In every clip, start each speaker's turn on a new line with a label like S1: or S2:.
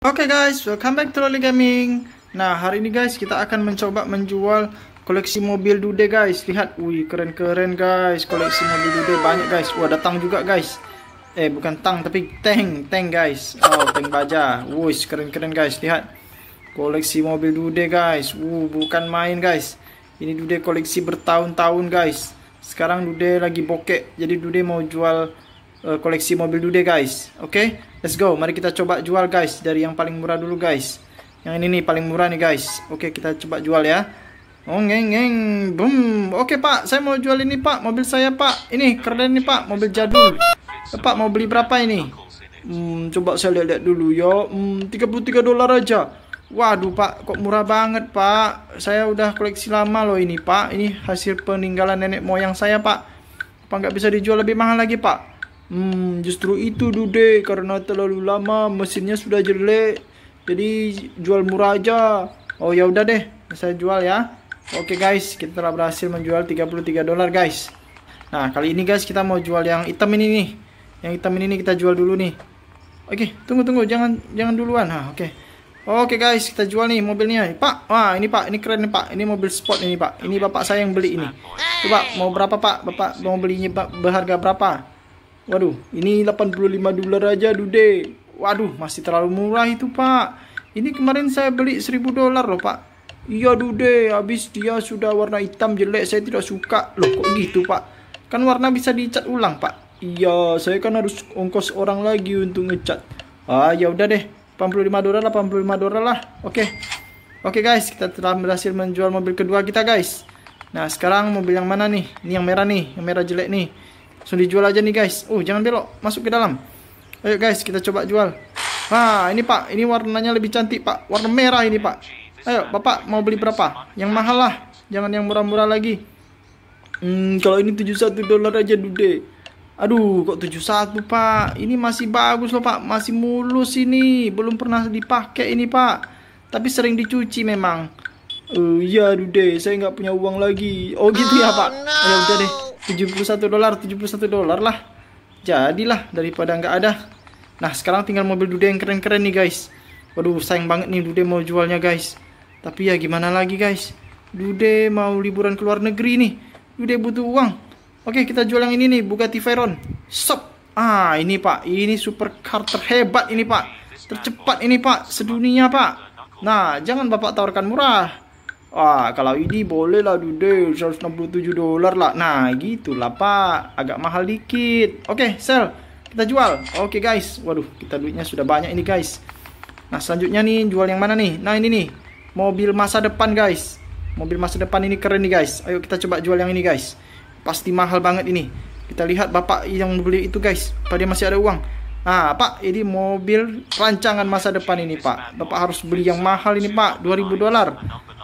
S1: Oke guys, welcome back to Loli Gaming. Nah, hari ini guys kita akan mencoba menjual koleksi mobil dude guys. Lihat, wih keren-keren guys. Koleksi mobil dude banyak guys. Wah, datang juga guys. Bukan tang tapi tank guys. Oh, tank baja. Wih, keren-keren guys. Lihat. Koleksi mobil dude guys. Bukan main guys. Ini dude koleksi bertahun-tahun guys. Sekarang dude lagi bokek. Jadi dude mau jual koleksi mobil dude guys. Oke, let's go. Mari kita coba jual guys. Dari yang paling murah dulu guys. Yang ini nih paling murah nih guys. Oke, kita coba jual ya. Oh ngeng boom. Oke pak, saya mau jual ini pak. Mobil saya pak. Ini keren nih pak. Mobil jadul. Pak mau beli berapa ini? Coba saya lihat dulu ya. $33 aja. Waduh pak, kok murah banget pak. Saya udah koleksi lama loh ini pak. Ini hasil peninggalan nenek moyang saya pak. Apa nggak bisa dijual lebih mahal lagi pak? Justru itu dude, karena terlalu lama mesinnya sudah jelek, jadi jual murah aja. Oh ya udah deh, saya jual ya. Oke guys, kita telah berhasil menjual $33 guys. Nah kali ini guys kita mau jual yang hitam ini nih. Yang hitam ini kita jual dulu nih. Oke, tunggu jangan duluan. Oke guys, kita jual nih mobilnya pak. Wah ini pak, ini keren nih pak. Ini mobil sport ini pak. Ini bapak saya yang beli ini. Coba mau berapa pak? Bapak mau belinya berharga berapa? Waduh, ini $85 aja dude. Waduh, masih terlalu murah itu pak. Ini kemarin saya beli $1000 loh pak. Iya dude, habis dia sudah warna hitam jelek, saya tidak suka. Loh kok gitu pak? Kan warna bisa dicat ulang pak. Iya, saya kan harus ongkos orang lagi untuk ngecat. Ya udah deh, $85 lah. Oke guys, kita telah berhasil menjual mobil kedua kita guys. Nah sekarang mobil yang mana nih? Ini yang merah nih, yang merah jelek nih. Langsung dijual aja nih guys. Jangan belok, masuk ke dalam. Ayo guys, kita coba jual. Ini pak, ini warnanya lebih cantik pak. Warna merah ini pak. Ayo bapak mau beli berapa? Yang mahal lah, jangan yang murah-murah lagi. Kalau ini $71 aja dude. Aduh, kok 71 pak? Ini masih bagus loh pak, masih mulus ini. Belum pernah dipakai ini pak. Tapi sering dicuci memang. Iya dude, saya nggak punya uang lagi. Oh gitu ya pak. Ya udah deh, $71 lah. Jadilah daripada nggak ada. Nah sekarang tinggal mobil dude yang keren-keren nih guys. Waduh sayang banget nih dude mau jualnya guys. Tapi ya gimana lagi guys, dude mau liburan ke luar negeri nih. Dude butuh uang. Oke, kita jual yang ini nih, Bugatti Veyron. Stop. Ini pak, ini supercar terhebat ini pak. Tercepat ini pak, sedunia pak. Nah jangan bapak tawarkan murah. Kalau ini boleh lah dude, $167 lah. Nah gitulah pak, agak mahal dikit. Oke, sell, kita jual. Oke guys, waduh kita duitnya sudah banyak ini guys. Nah selanjutnya nih, jual yang mana nih? Nah ini nih, mobil masa depan guys. Mobil masa depan ini keren nih guys. Ayo kita coba jual yang ini guys. Pasti mahal banget ini. Kita lihat bapak yang beli itu guys, apa dia masih ada uang? Pak, ini mobil rancangan masa depan ini pak. Bapak harus beli yang mahal ini pak, $2000.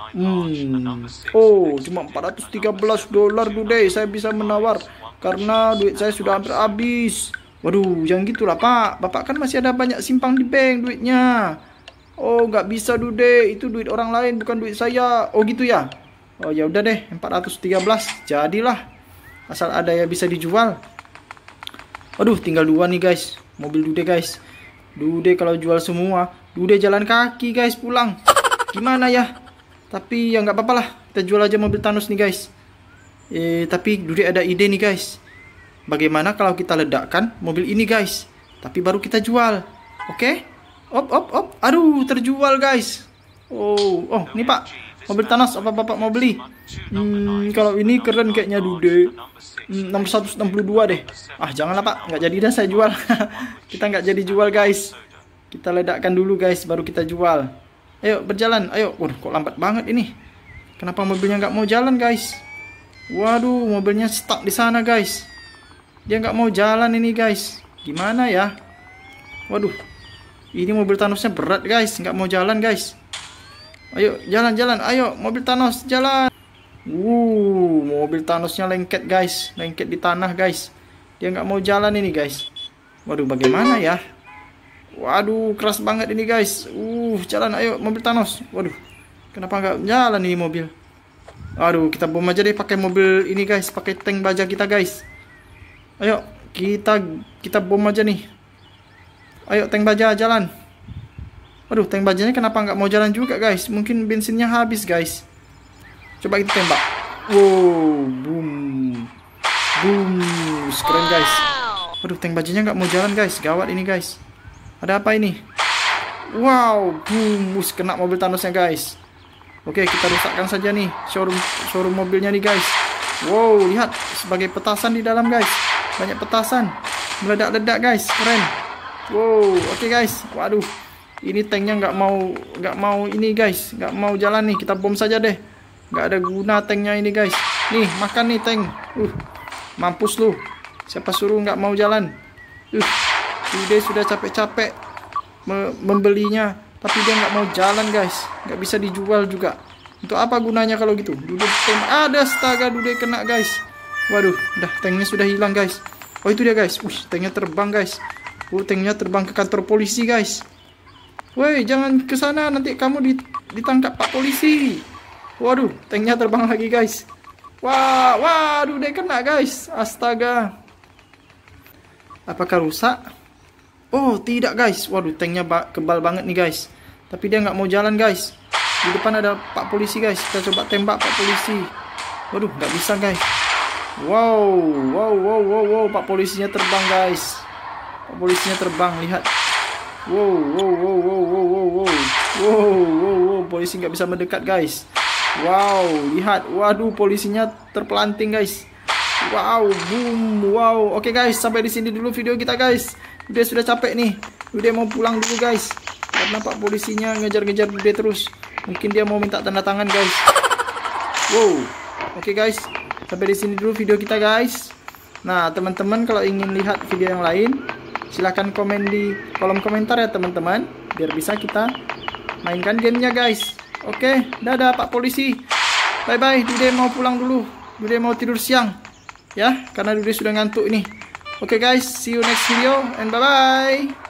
S1: Cuma $413 dude. Saya bisa menawar karena duit saya sudah hampir habis. Waduh, jangan gitulah pak. Bapak kan masih ada banyak simpang di bank duitnya. Nggak bisa dude. Itu duit orang lain, bukan duit saya. Gitu ya. Ya udah deh, 413 jadilah. Asal ada ya bisa dijual. Aduh, tinggal 2 nih guys. Mobil dude guys. Dude kalau jual semua, dude jalan kaki guys pulang. Gimana ya? Tapi ya nggak apa-apa lah, kita jual aja mobil Thanos nih guys. Tapi dude ada ide nih guys. Bagaimana kalau kita ledakkan mobil ini guys, tapi baru kita jual. Oke? Aduh, terjual guys. Ini pak, mobil Thanos apa bapak mau beli? Kalau ini keren kayaknya dude. 662 deh. Janganlah pak, nggak jadi dah saya jual. Kita nggak jadi jual guys. Kita ledakkan dulu guys, baru kita jual. Ayo berjalan, ayo. Waduh, kok lambat banget ini. Kenapa mobilnya nggak mau jalan guys? Waduh, mobilnya stuck di sana guys. Dia nggak mau jalan ini guys. Gimana ya? Waduh, ini mobil Thanosnya berat guys, nggak mau jalan guys. Ayo jalan, ayo mobil Thanos jalan. Mobil Thanosnya lengket guys, lengket di tanah guys. Dia nggak mau jalan ini guys. Waduh, bagaimana ya? Waduh, keras banget ini guys. Jalan, ayo mobil Thanos. Waduh, kenapa nggak jalan ini mobil? Aduh, kita bom aja deh pakai mobil ini guys, pakai tank baja kita guys. Ayo, kita bom aja nih. Ayo tank baja jalan. Waduh, tank bajanya kenapa nggak mau jalan juga guys? Mungkin bensinnya habis guys. Coba kita tembak. Wow, boom. Boom, keren guys. Waduh, tank bajanya nggak mau jalan guys. Gawat ini guys. Ada apa ini? Wow, boom, kena mobil Thanosnya guys. Oke, kita rusakkan saja nih showroom mobilnya nih guys. Wow, lihat sebagai petasan di dalam guys. Banyak petasan. Meledak-ledak guys, keren. Wow, oke guys. Waduh, ini tanknya nggak mau ini guys, nggak mau jalan nih. Kita bom saja deh. Nggak ada guna tanknya ini guys. Nih, makan nih tank. Mampus lu. Siapa suruh nggak mau jalan? Dia sudah capek-capek membelinya, tapi dia nggak mau jalan guys. Nggak bisa dijual juga. Untuk apa gunanya kalau gitu? Dude tank ada, astaga, Dude kena guys. Waduh, udah tanknya sudah hilang guys. Oh itu dia guys. Tanknya terbang guys. Tanknya terbang ke kantor polisi guys. Woi, jangan ke sana, nanti kamu ditangkap Pak Polisi. Waduh, tanknya terbang lagi guys. Waduh, dia kena guys. Astaga. Apakah rusak? Oh, tidak guys. Waduh, tanknya kebal banget nih guys. Tapi dia nggak mau jalan guys. Di depan ada Pak Polisi guys. Kita coba tembak Pak Polisi. Waduh, nggak bisa guys. Wow. Pak Polisinya terbang guys. Pak Polisinya terbang, lihat. Wow. Polisi nggak bisa mendekat guys. Wow, lihat. Waduh, polisinya terpelanting guys. Wow, boom. Wow. Oke guys, sampai di sini dulu video kita guys. Udah sudah capek nih. Udah mau pulang dulu guys. Karena Pak Polisinya ngejar-ngejar Dude terus. Mungkin dia mau minta tanda tangan guys. Wow. Oke guys, sampai di sini dulu video kita guys. Nah, teman-teman kalau ingin lihat video yang lain, silahkan komen di kolom komentar ya teman-teman, biar bisa kita mainkan gamenya guys. Oke, dadah Pak Polisi. Bye-bye, Dude mau pulang dulu. Dude mau tidur siang. Ya, karena Dude sudah ngantuk ini. Oke guys, see you next video and bye-bye.